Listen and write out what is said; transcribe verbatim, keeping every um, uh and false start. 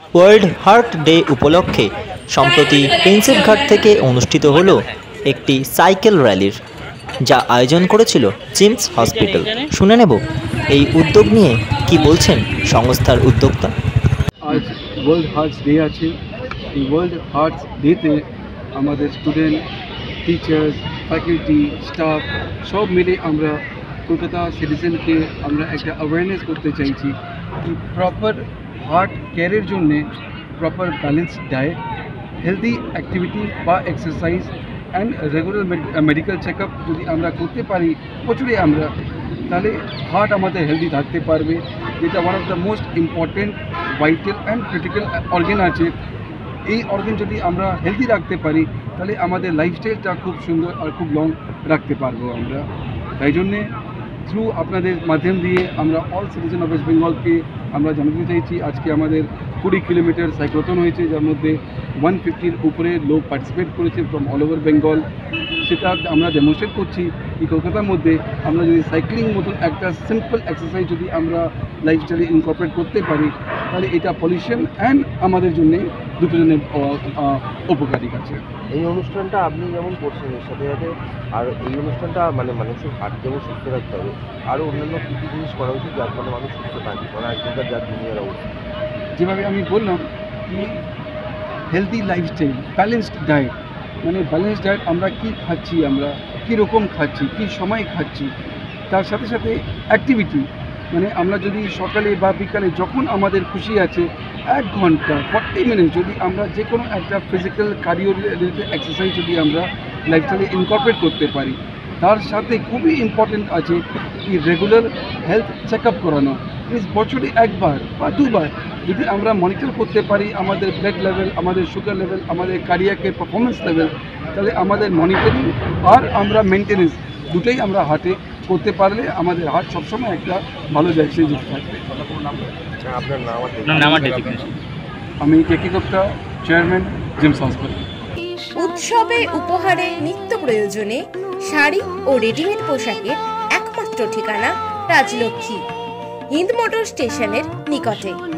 World heart day উপলক্ষে সম্প্রতি Prinsep ঘাট থেকে অনুষ্ঠিত হলো একটি সাইকেল র্যালির, যা আয়োজন করেছিল জিমস হসপিটাল। শুনে নেব এই উদ্যোগ নিয়ে কি বলছেন সংস্থার উদ্যোক্তা। আজ ওয়ার্ল্ড হার্টস ডে আছে। এই ওয়ার্ল্ড হার্টস ডেতে আমাদের স্টুডেন্ট, টিচার্স, ফ্যাকাল্টি, স্টাফ সব মিলে আমরা কলকাতা সিটিজেনকে আমরা একটা অ্যাওয়ারনেস করতে চাইছি কি প্রপার হার্ট কেয়ারের জন্যে proper balance diet, healthy activity বা exercise and regular medical check up যদি আমরা করতে পারি প্রচুরই আমরা, তাহলে হার্ট আমাদের হেলদি থাকতে পারবে, যেটা one of the most important vital and critical organ আছে। এই অর্গান যদি আমরা হেলদি রাখতে পারি তাহলে আমাদের লাইফস্টাইলটা খুব সুন্দর আর খুব লং রাখতে পারবো আমরা। তাই জন্যে থ্রু আপনাদের মাধ্যম দিয়ে আমরা অল সিটিজেন অফ ওয়েস্ট বেঙ্গলকে আমরা জানাতে চাইছি আজকে আমাদের কুড়ি কিলোমিটার সাইক্লোথন হয়েছে, যার মধ্যে ওয়ান ফিফটির উপরে লোক পার্টিসিপেট করেছে ফ্রম অল ওভার বেঙ্গল। সেটা আমরা ডেমনস্ট্রেট করছি এই কলকাতার মধ্যে আমরা যদি সাইক্লিং মতন একটা সিম্পল এক্সারসাইজ যদি আমরা লাইফস্টাইলে ইনকর্পোরেট করতে পারি তাহলে এটা পলিউশন অ্যান্ড আমাদের জন্যে দুটো জনের উপকারী আছে। এই অনুষ্ঠানটা আপনি যেমন করছেন এর সাথে সাথে আর এই অনুষ্ঠানটা মানে মানুষের হার্ট যেমন সুস্থ রাখতে হবে, আরও অন্যান্য কী কী জিনিস করা উচিত যার ফলে মানুষ সুস্থ থাকে, মানে আজকালকার যার দুনিয়ার অবস্থা। যেভাবে আমি বললাম কি হেলদি লাইফস্টাইল, ব্যালেন্সড ডায়েট, মানে ব্যালেন্সড ডায়েট আমরা কী খাচ্ছি, আমরা কীরকম খাচ্ছি, কী সময় খাচ্ছি, তার সাথে সাথে অ্যাক্টিভিটি, মানে আমরা যদি সকালে বা বিকালে যখন আমাদের খুশি আছে এক ঘন্টা ফর্টি মিনিট যদি আমরা যে কোনো একটা ফিজিক্যাল কার্ডিও রিলেটেড এক্সারসাইজ যদি আমরা লাইফস্টাইলে ইনকর্পোরেট করতে পারি, তার সাথে খুবই ইম্পর্টেন্ট আছে কি রেগুলার হেলথ চেক আপ করানো। প্লিজ বছরে একবার বা দুবার যদি আমরা মনিটর করতে পারি আমাদের ব্লাড লেভেল, আমাদের সুগার লেভেল, আমাদের কার্ডিয়াকের পারফরমেন্স লেভেল, তাহলে আমাদের মনিটরিং আর আমরা মেনটেনেন্স দুটোই আমরা হার্টে করতে পারলে আমাদের হার্ট সবসময় একটা ভালো জায়গায় যুক্ত থাকবে। আপনার নাম? আমি কেকি গুপ্তা, চেয়ারম্যান, জিমস হসপিটাল। উৎসবে উপহারে নিত্য প্রয়োজনে শাড়ি ও রেডিমেড পোশাকের একমাত্র ঠিকানা রাজলক্ষ্মী, হিন্দ মোটর স্টেশনের নিকটে।